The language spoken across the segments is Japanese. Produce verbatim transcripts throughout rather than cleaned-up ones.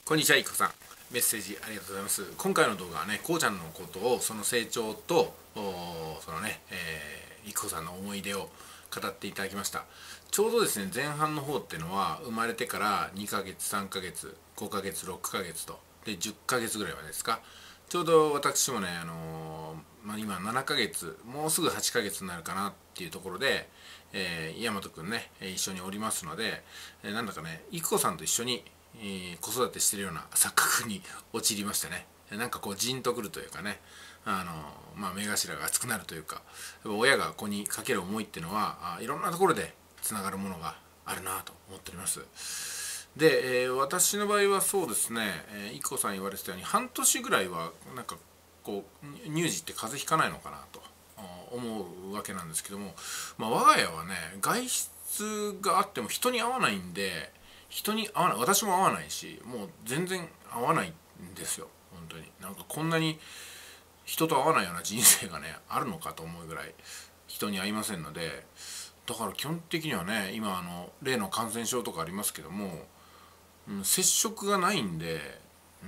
こんにちは、いっこさん。メッセージありがとうございます。今回の動画はね、こうちゃんのことを、その成長と、そのね、えー、いっこさんの思い出を語っていただきました。ちょうどですね、前半の方っていうのは、生まれてからにかげつ、さんかげつ、ごかげつ、ろっかげつと、で、じゅっかげつぐらいまでですか。ちょうど私もね、あのー、まあ、今ななかげつ、もうすぐはちかげつになるかなっていうところで、えー、大和くんね、一緒におりますので、えー、なんだかね、いっこさんと一緒に、えー、子育てしてるような錯覚に陥りましたね。なんかこうジンとくるというかね、あのまあ、目頭が熱くなるというか、親が子にかける思いっていうのはあいろんなところでつながるものがあるなと思っております。で、えー、私の場合はそうですね、えー、いっこさん言われてたように半年ぐらいはなんかこう乳児って風邪ひかないのかなと思うわけなんですけども、まあ、我が家はね外出があっても人に会わないんで、人に会わない、私も会わないし、もう全然会わないんですよ。本当になんかこんなに人と会わないような人生がねあるのかと思うぐらい人に会いませんので、だから基本的にはね、今あの例の感染症とかありますけども、うん、接触がないんで、うん、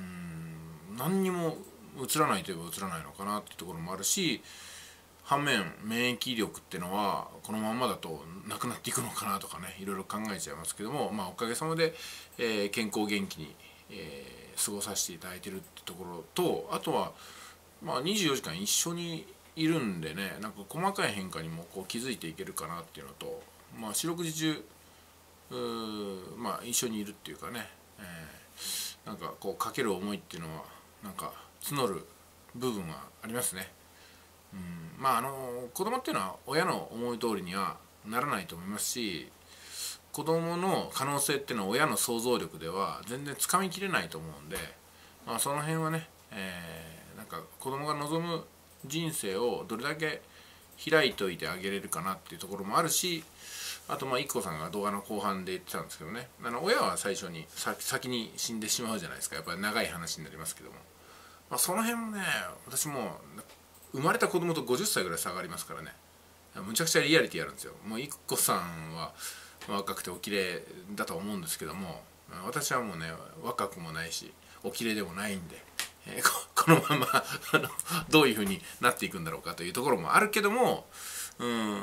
何にもうつらないといえばうつらないのかなっていうところもあるし、反面免疫力っていうのはこのまんまだとなくなっていくのかなとかね、いろいろ考えちゃいますけども、まあ、おかげさまで、えー、健康元気に、えー、過ごさせていただいてるってところと、あとは、まあ、にじゅうよじかん一緒にいるんでね、なんか細かい変化にもこう気づいていけるかなっていうのと、まあ、四六時中まあ、一緒にいるっていうかね、えー、なんかこうかける思いっていうのはなんか募る部分はありますね。うん、まああの子供っていうのは親の思い通りにはならないと思いますし、子供の可能性っていうのは親の想像力では全然つかみきれないと思うんで、まあ、その辺はね、えー、なんか子供が望む人生をどれだけ開いといてあげれるかなっていうところもあるし、あとまあ いっこさんが動画の後半で言ってたんですけどね、あの親は最初に先に死んでしまうじゃないですか。やっぱり長い話になりますけども、まあ、その辺もね、私も生まれた子供とごじゅっさいぐらい差がありますからね、むちゃくちゃリアリティあるんですよ。もういっこさんは若くてお綺麗だと思うんですけども、私はもうね若くもないしお綺麗でもないんで、えー、こ, このままあのどういう風になっていくんだろうかというところもあるけども、うん、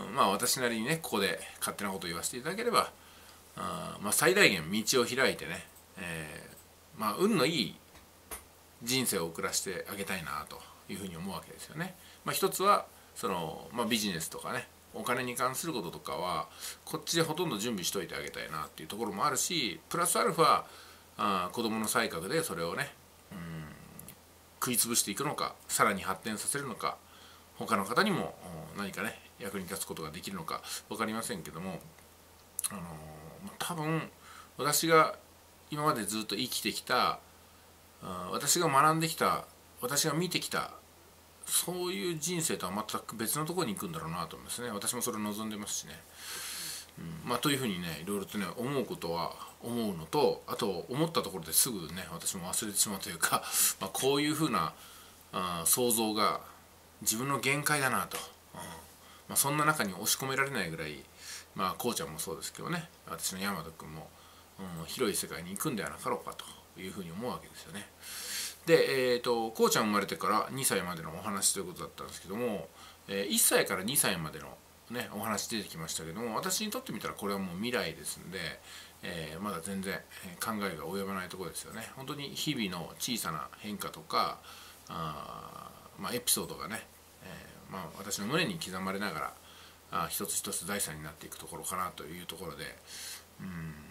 まあ私なりにねここで勝手なことを言わせていただければ、あ、まあ、最大限道を開いてね、えー、まあ運のいい人生を送らせてあげたいなというふうに思うわけですよね。まあ、一つはその、まあ、ビジネスとかね、お金に関することとかはこっちでほとんど準備しといてあげたいなっていうところもあるし、プラスアルファあ子どもの才覚でそれをね、うん、食い潰していくのか、さらに発展させるのか、他の方にも何かね役に立つことができるのか分かりませんけども、あのー、多分私が今までずっと生きてきた、私が学んできた、私が見てきた、そういう人生とは全く別のところに行くんだろうなと思いますね。私もそれを望んでますしね。うん、まあというふうにね、いろいろとね思うことは思うのと、あと思ったところですぐね私も忘れてしまうというか、まあ、こういうふうなあ想像が自分の限界だなと、うん、まあ、そんな中に押し込められないぐらい、まあこうちゃんもそうですけどね、私の大和くんも、うん、広い世界に行くんではなかろうかというふうに思うわけですよね。で、えーと、こうちゃん生まれてからにさいまでのお話ということだったんですけども、えー、いっさいからにさいまでの、ね、お話出てきましたけども、私にとってみたらこれはもう未来ですんで、えー、まだ全然考えが及ばないところですよね。本当に日々の小さな変化とか、あ、まあ、エピソードがね、えーまあ、私の胸に刻まれながらあ一つ一つ財産になっていくところかなというところで、うん、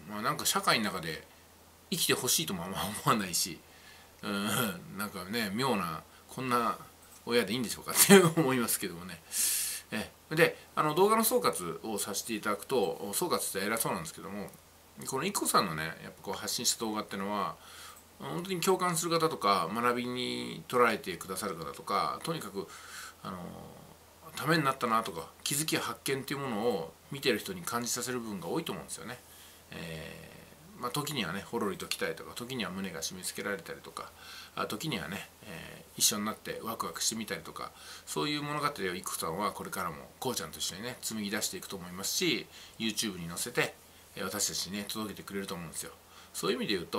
まあ、なんか社会の中で生きてほしいともあんま思わないし、うん、なんかね妙なこんな親でいいんでしょうかって思いますけどもね。えであの動画の総括をさせていただくと、総括って偉そうなんですけども、この いっこさんのねやっぱこう発信した動画っていうのは本当に共感する方とか学びに捉えてくださる方とか、とにかくあのためになったなとか気づきや発見っていうものを見てる人に感じさせる部分が多いと思うんですよね。えーまあ、時にはねほろりときたりとか、時には胸が締め付けられたりとか、あ時にはね、えー、一緒になってワクワクしてみたりとか、そういう物語をいっこさんはこれからもこうちゃんと一緒にね紡ぎ出していくと思いますし、 YouTube に載せて私たちにね届けてくれると思うんですよ。そういう意味で言うと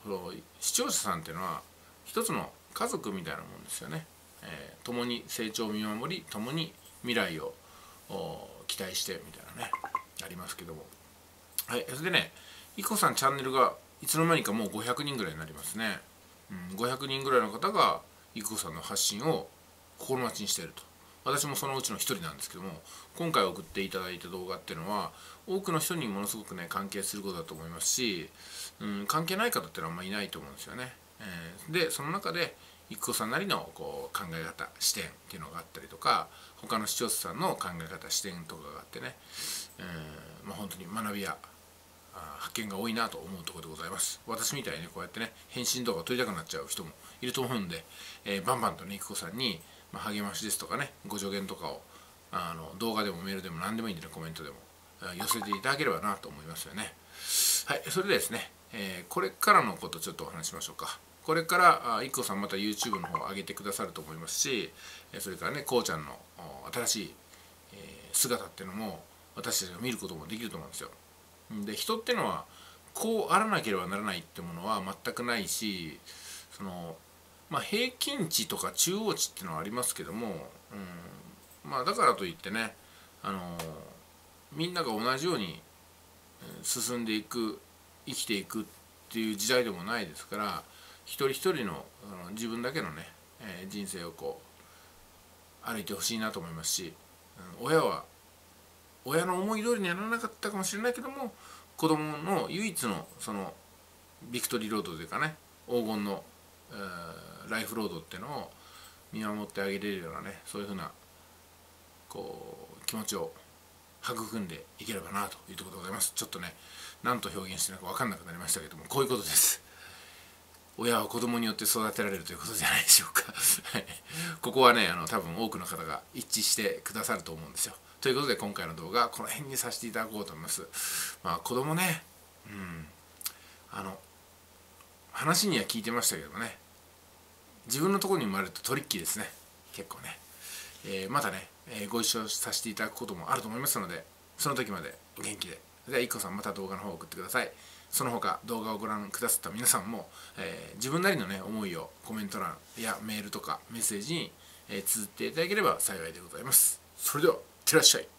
その視聴者さんっていうのは一つの家族みたいなもんですよね。えー、共に成長を見守り、共に未来を期待してみたいなねありますけども、はい、それでね、いっこさんチャンネルがいつの間にかもうごひゃくにんぐらいになりますね。うん、ごひゃくにんぐらいの方がいっこさんの発信を心待ちにしていると。私もそのうちの一人なんですけども、今回送っていただいた動画っていうのは多くの人にものすごくね関係することだと思いますし、うん、関係ない方っていうのはあんまりいないと思うんですよね。えー、でその中でいっこさんなりのこう考え方視点っていうのがあったりとか、他の視聴者さんの考え方視点とかがあってね、えーまあ、本当に学びや発見が多いなと思うところでございます。私みたいにこうやってね返信動画を撮りたくなっちゃう人もいると思うんで、えー、バンバンとねいっこさんに、まあ、励ましですとかねご助言とかをあの動画でもメールでも何でもいいんでね、コメントでも寄せていただければなと思いますよね。はい、それでですね、えー、これからのことちょっとお話しましょうか。これからいっこさんまた YouTube の方を上げてくださると思いますし、それからねこうちゃんの新しい姿っていうのも私たちが見ることもできると思うんですよ。で人っていうのはこうあらなければならないってものは全くないし、そのまあ平均値とか中央値っていうのはありますけども、うん、まあだからといってね、あのみんなが同じように進んでいく生きていくっていう時代でもないですから、一人一人のあの自分だけのね、えー、人生をこう歩いてほしいなと思いますし、うん、親は親の思い通りにやらなかったかもしれないけども、子供の唯一のそのビクトリーロードというかね黄金の、えー、ライフロードっていうのを見守ってあげれるようなね、そういうふうなこう気持ちを育んでいければなというところでございます。ちょっとね何と表現してるのか分かんなくなりましたけども、こういうことです。親は子供によって育てられるということじゃないでしょうか。ここはねあの多分多くの方が一致してくださると思うんですよ。ということで今回の動画はこの辺にさせていただこうと思います。まあ子供ね、うんあの話には聞いてましたけどもね、自分のところに生まれるとトリッキーですね、結構ね。えー、またね、えー、ご一緒させていただくこともあると思いますので、その時までお元気で。では、いっこさんまた動画の方を送ってください。その他動画をご覧くださった皆さんも、えー、自分なりのね思いをコメント欄やメールとかメッセージに、えー、綴っていただければ幸いでございます。それではいってらっしゃい。